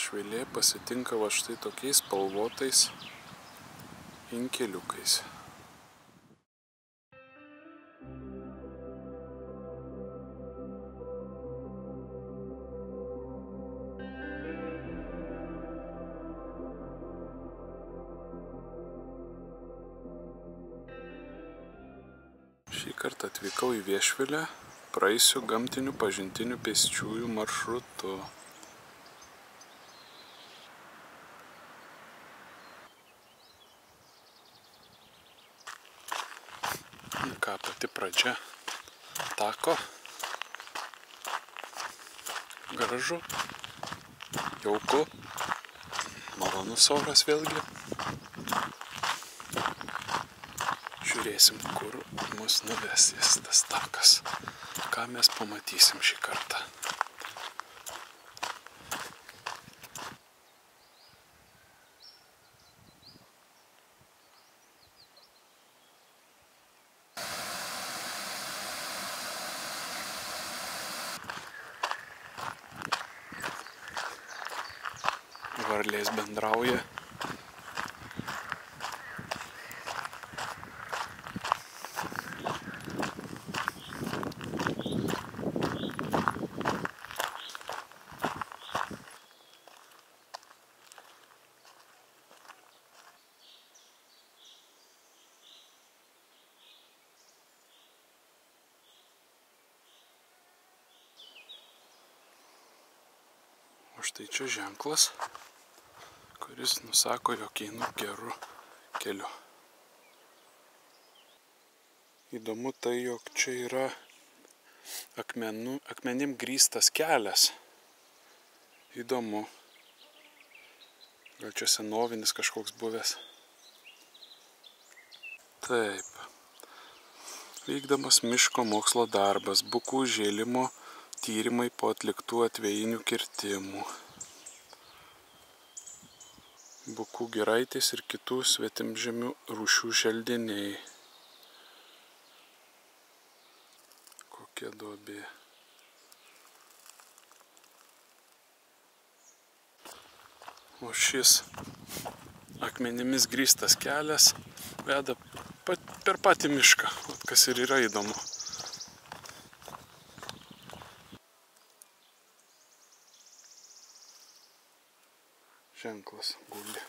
Viešvilė pasitinka va štai tokiais spalvotais inkiliukais. Šį kartą atvykau į Viešvilę, praeisiu gamtinių pažintinių pėsčiųjų maršrutu. Ką, pati pradžia tako. Gražu, jauku, malonus oras vėlgi. Žiūrėsim, kur mus nuves tas takas. Ką mes pamatysim šį kartą. Varlės bendrauja. O štai čia ženklas, kuris nusako, jog einu geru keliu. Įdomu tai, jog čia yra akmenim grįstas kelias. Įdomu. Gal čia senovinis kažkoks buvęs. Taip. Vykdamas miško mokslo darbas, bukų žėlimo tyrimai po atliktų atvejinių kirtimų. Bukų giraitės ir kitų svetimžemių rūšių želdiniai. Kokia duobė. O šis akmenimis grįstas kelias veda per patį mišką, kas ir yra įdomu. Ženklas guli.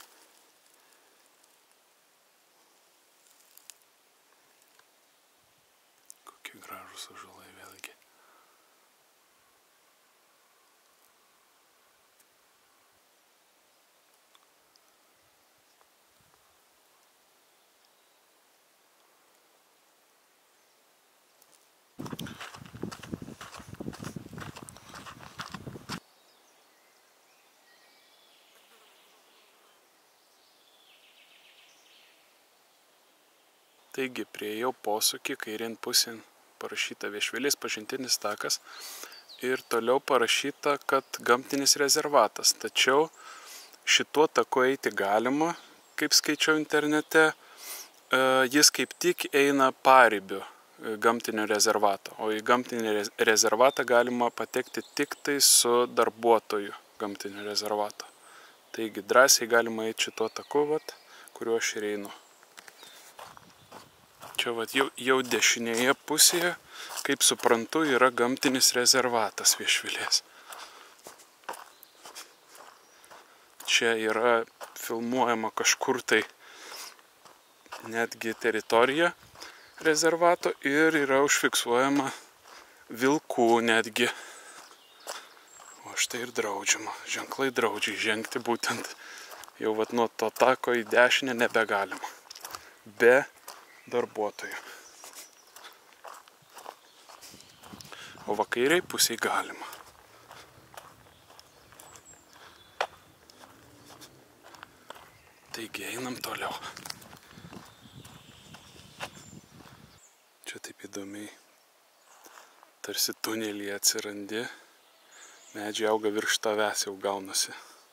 Kokie gražūs ąžuolai vėlgi. Taigi, priėjau posūkį, kairėn pusėn parašyta Viešvilės pažintinis takas ir toliau parašyta, kad gamtinis rezervatas. Tačiau šituo taku eiti galima, kaip skaičiau internete, jis kaip tik eina paribiu gamtinio rezervato, o į gamtinį rezervatą galima patekti tik tai su darbuotoju gamtinio rezervato. Taigi, drąsiai galima eiti šituo taku, kuriuo aš ir einu. Čia jau dešinėje pusėje, kaip suprantu, yra gamtinis rezervatas Viešvilės. Čia yra filmuojama kažkur tai netgi teritorija rezervato ir yra užfiksuojama vilkų netgi. O štai ir draudžiama, ženklai draudžia žengti būtent jau nuo to tako į dešinę nebegalima. Be darbuotojų. O kairiai pusiai galima. Taigi einam toliau. Čia taip įdomiai. Tarsi tunelyje atsirandi. Medžiai auga virš tavęs jau gaunasi.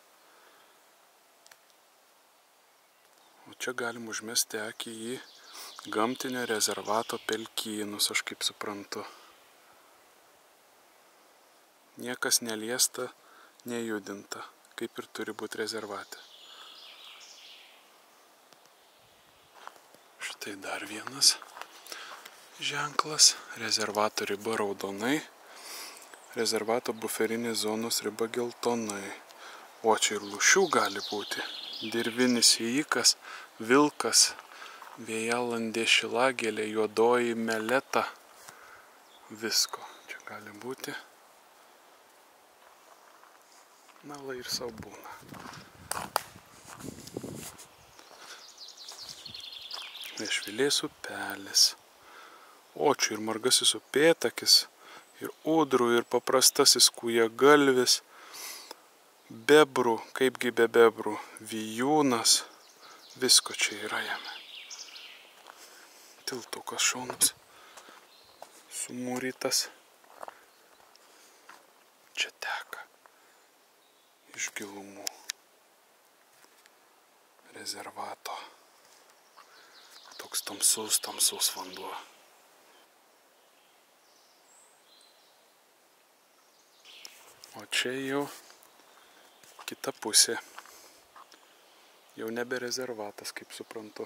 O čia galim užmesti akį į gamtinio rezervato pelkynus, aš kaip suprantu. Niekas neliesta, nejudinta, kaip ir turi būti rezervate. Štai dar vienas ženklas. Rezervato riba raudonai. Rezervato buferinės zonos riba geltonai. O čia ir lūšių gali būti. Dirvinis ėjikas, vilkas, vėjalandė, šilagėlė, juodoji meleta. Visko čia gali būti. Na, lai ir sau būna. Viešvilės upelis. O čia ir margasis upėtakis, ir ūdrų, ir paprastasis kūjagalvis. Bebrų, kaipgi be bebrų, vijūnas, visko čia yra jame. Tiltukas šaunus, sumūrytas. Čia teka iš gilumų rezervato. Toks tamsus vanduo. O čia jau kita pusė. Jau nebe rezervatas, kaip suprantu.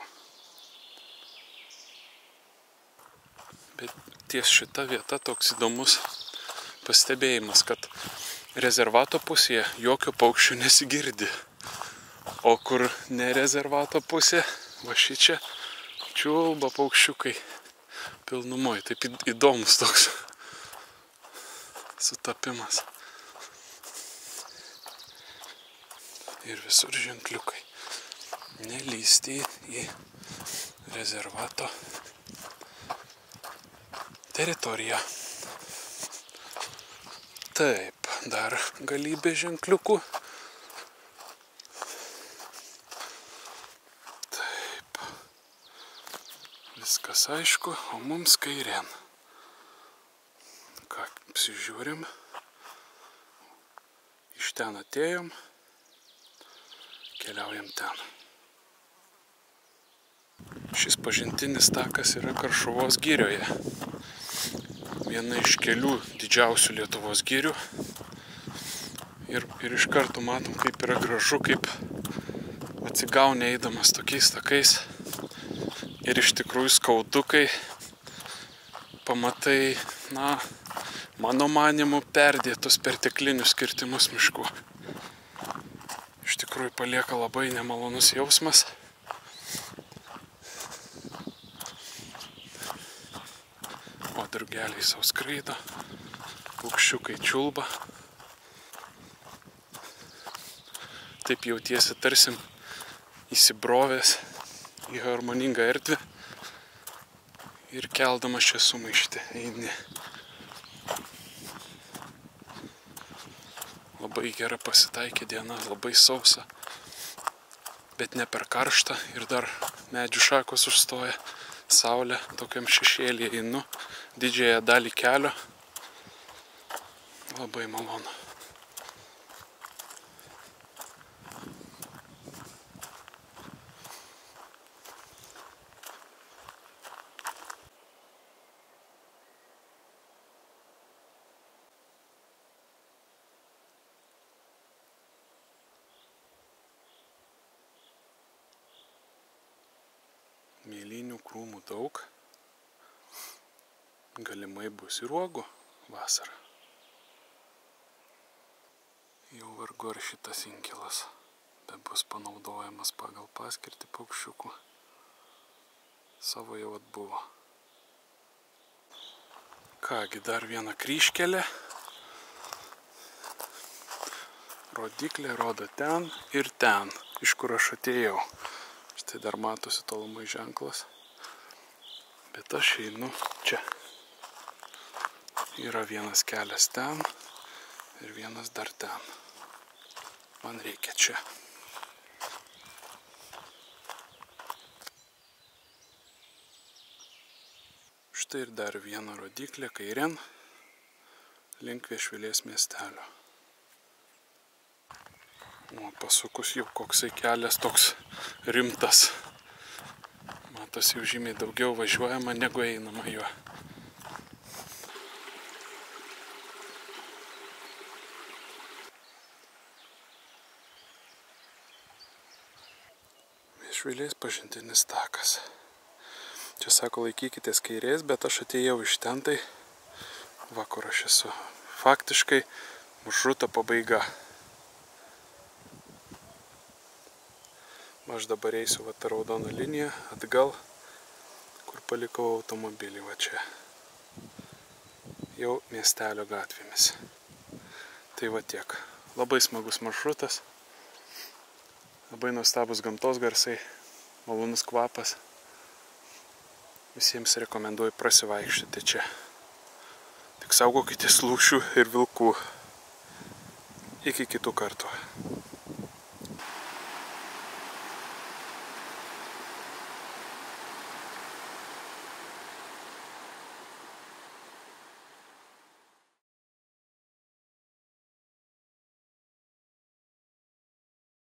Bet ties šita vieta toks įdomus pastebėjimas, kad rezervato pusėje jokio paukščių nesigirdi. O kur ne rezervato pusė, va šičia čiulba paukščiukai pilnumoj. Taip įdomus toks sutapimas. Ir visur ženkliukai. Nelįsti į rezervato teritoriją. Taip, dar galybė ženkliukų. Taip. Viskas aišku, o mums kairėn. Ką, apsižiūrim. Iš ten atėjom. Keliaujam ten. Šis pažintinis takas yra Karšuvos girioje. Viena iš kelių didžiausių Lietuvos girių. Ir iš karto matom, kaip yra gražu, kaip atsigauni eidamas tokiais takais. Ir iš tikrųjų skaudu, kai pamatai, na, mano manymu, perdėtus perteklinius kirtimus miškų. Iš tikrųjų palieka labai nemalonus jausmas. O drugeliai sau skraido, paukščiukai čiulba. Taip jautiesi tarsi įsibrovęs į harmoningą erdvę ir keldamas čia sumaištį eini. Labai gera pasitaikė diena, labai sausa, bet ne per karšta ir dar medžių šakos užstoja, saulė tokiam šešėlyje einu, didžiąją dalį kelio, labai malonu. Mėlynių krūmų daug, galimai bus ir uogų vasarą. Jau vargu ar šitas inkilas bus panaudojamas pagal paskirtį paukščiukų. Savo jau atbuvo. Kągi, dar viena kryžkelė. Rodiklė rodo ten ir ten, iš kur aš atėjau. Štai dar matosi tolumai ženklas, bet aš einu čia. Yra vienas kelias ten ir vienas dar ten. Man reikia čia. Štai ir dar viena rodiklė kairėn link Viešvilės miestelio. O pasukus jau koksai kelias toks rimtas. Matosi jau žymiai daugiau važiuojama negu einama juo. Viešvilės pažintinis takas. Čia sako laikykitės kairės, bet aš atėjau iš ten, tai va kur aš esu. Faktiškai maršruto pabaiga. Aš dabar eisiu va tą raudoną liniją atgal, kur palikau automobilį va čia. Jau miestelio gatvėmis. Tai va tiek. Labai smagus maršrutas. Labai nuostabus gamtos garsai. Malonus kvapas. Visiems rekomenduoju prasivaikščioti čia. Tik saugokitės lūšių ir vilkų. Iki kitų kartų.